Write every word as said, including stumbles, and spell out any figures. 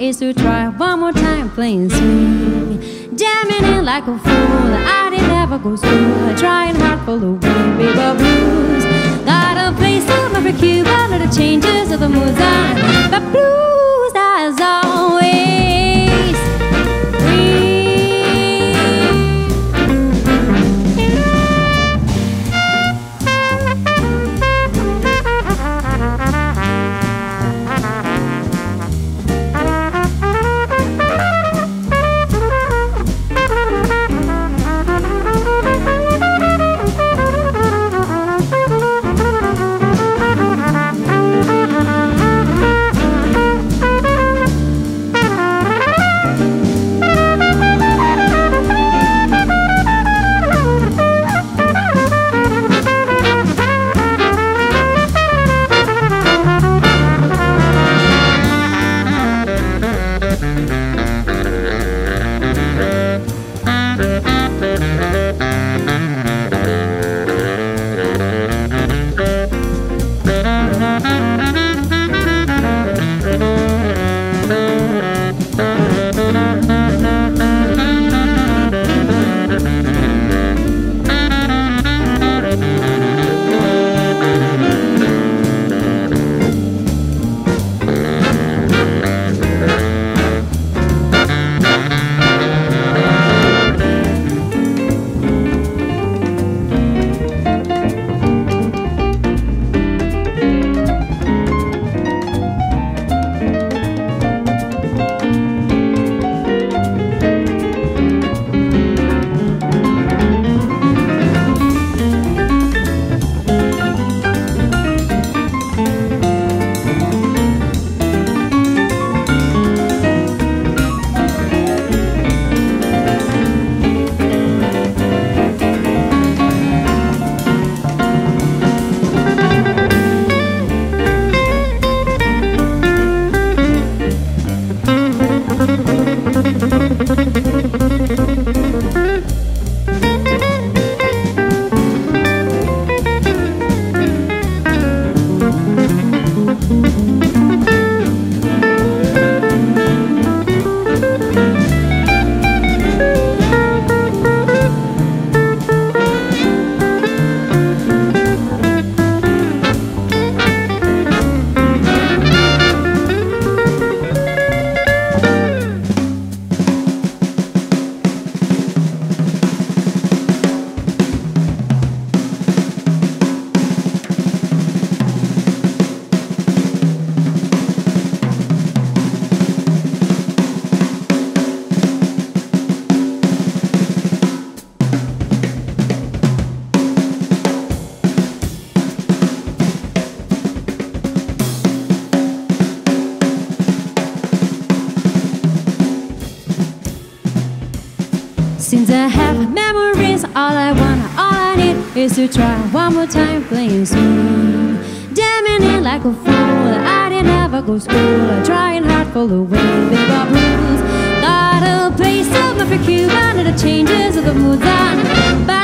is to try one more time playing smooth. Jamming in like a fool, I didn't ever go school. Trying hard for the wind, baby blues. Gotta play some of the Cuba, little changes of the moods on. But blues as always. Since I have memories, all I want, all I need is to try one more time playing smooth. Jamming in like a fool, I didn't ever go school. Trying hard for the wind, baby blues. Gotta play some of the Cuban and the changes of the moods on.